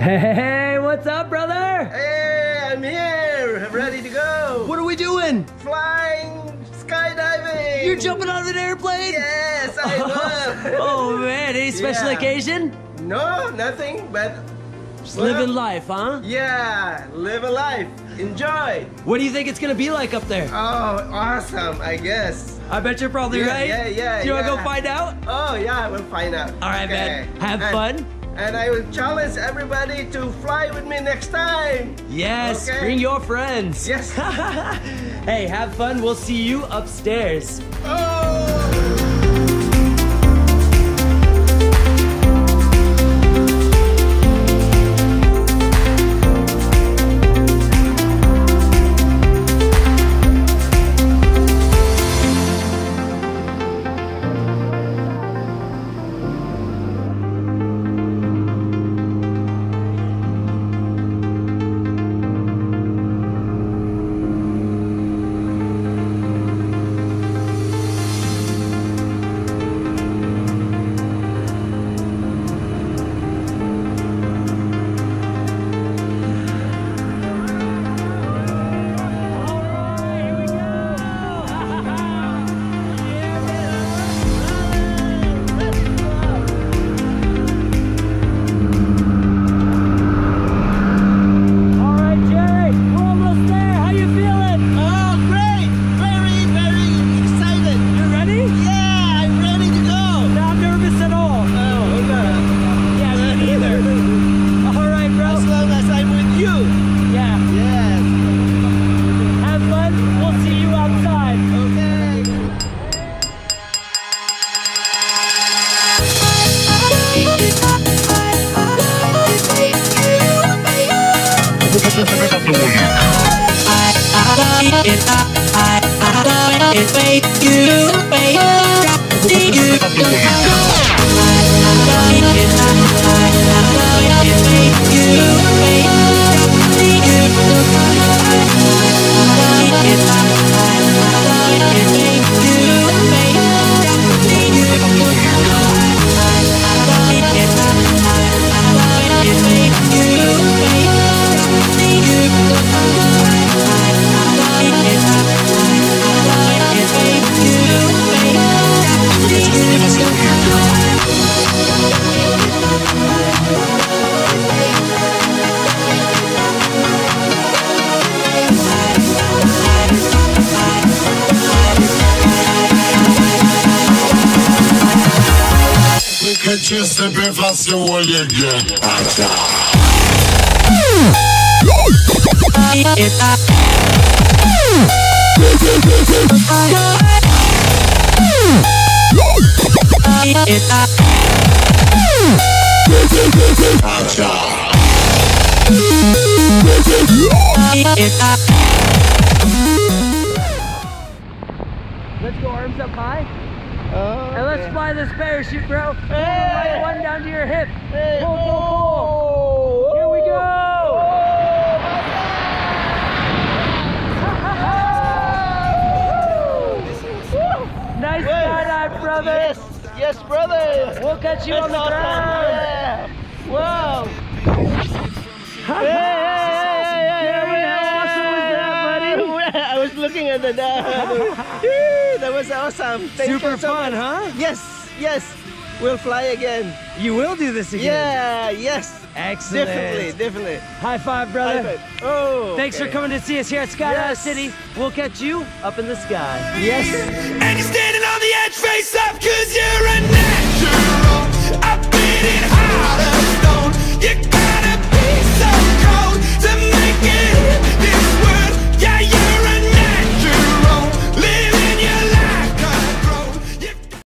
Hey, what's up, brother? Hey, I'm here. I'm ready to go. What are we doing? Flying, skydiving. You're jumping out of an airplane? Yes, I love. Oh man, any special occasion? No, nothing, but Just living life, huh? Yeah, live a life. Enjoy. What do you think it's gonna be like up there? Oh, awesome, I guess. I bet you're probably right. Yeah. Do you wanna go find out? Oh, yeah, we'll find out. All right, man. Have fun. And I will challenge everybody to fly with me next time. Yes, Okay. bring your friends. Yes. Hey, have fun. We'll see you upstairs. Oh! Чисто сегодня Let's go arms up high. And let's fly this parachute, bro. Right one down to your hip. Pull, pull, pull. Here we go. Nice skydive, brother. Yes, brother. We'll catch you on the ground. Yeah. Wow. I was looking at the that was awesome. Thank you Super so fun, much. huh? Yes. We'll fly again. You will do this again. Yeah, yes. Excellent. Definitely. High five, brother. High five. Oh. Thanks for coming to see us here at Skydive City. We'll catch you up in the sky. Yes. And you're standing on the edge, face up, 'cause you're a natural. I've been it harder.